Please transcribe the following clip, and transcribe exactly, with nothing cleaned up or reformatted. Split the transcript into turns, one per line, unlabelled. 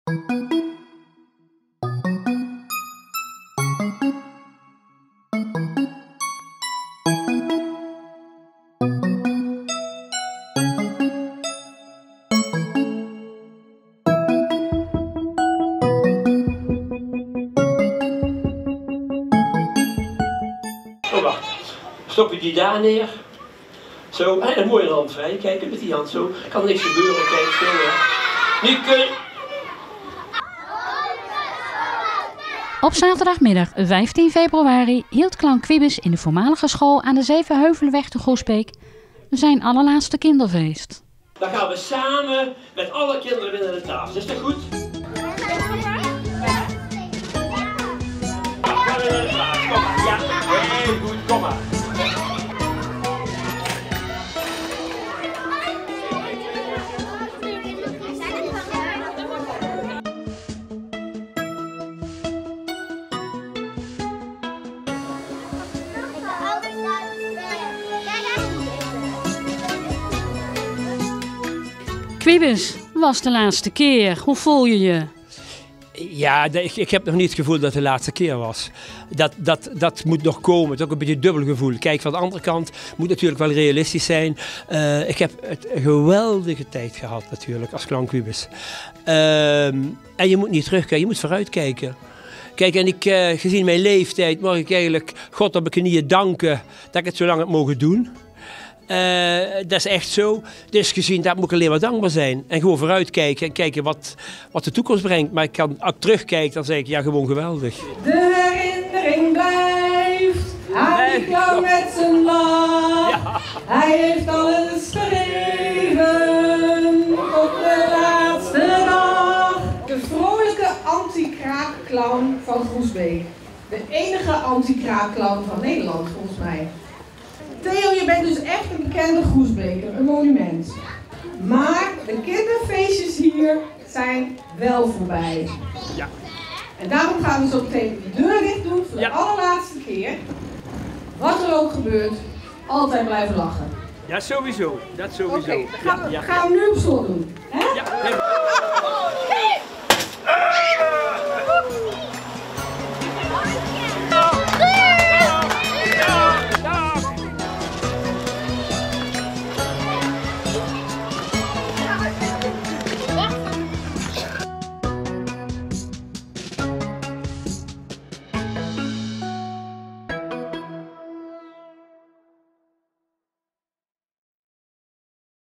Oh, wacht. Stop je die daar neer. Zo, en een mooie hand vrij. Kijk, met die hand zo. Kan niks gebeuren. Kijk, zo hè. Nu kun je...
Op zaterdagmiddag vijftien februari hield Clown Quibus in de voormalige school aan de Zevenheuvelenweg te Groesbeek zijn allerlaatste kinderfeest.
Dan gaan we samen met alle kinderen weer naar de tafel. Is dat goed? Gaan we naar de tafel. Kom maar. Ja, heel goed. Kom maar.
Quibus, was de laatste keer. Hoe voel je je?
Ja, ik, ik heb nog niet het gevoel dat het de laatste keer was. Dat, dat, dat moet nog komen. Het is ook een beetje een dubbel gevoel. Kijk, van de andere kant moet natuurlijk wel realistisch zijn. Uh, ik heb het een geweldige tijd gehad natuurlijk als Clown Quibus. Uh, en je moet niet terugkijken, je moet vooruitkijken. Kijk, en ik, uh, gezien mijn leeftijd mag ik eigenlijk God op mijn knieën danken dat ik het zo lang heb mogen doen. Uh, dat is echt zo. Dus gezien dat moet ik alleen maar dankbaar zijn. En gewoon vooruitkijken en kijken wat, wat de toekomst brengt. Maar ik kan, als ik terugkijk, dan zeg ik ja, gewoon geweldig.
De herinnering blijft aan die clown met zijn lach. Ja. Hij heeft alles gegeven op de laatste dag. De vrolijke anti-kraakclown van Groesbeek. De enige anti-kraakclown van Nederland, volgens mij. Theo, je bent dus echt een bekende Groesbeker, een monument. Maar de kinderfeestjes hier zijn wel voorbij.
Ja.
En daarom gaan we zo meteen de deur dicht doen voor de ja. allerlaatste keer. Wat er ook gebeurt, altijd blijven lachen.
Ja, sowieso. Dat sowieso.
Oké, okay, dan gaan we,
ja, ja.
gaan we nu op slot doen.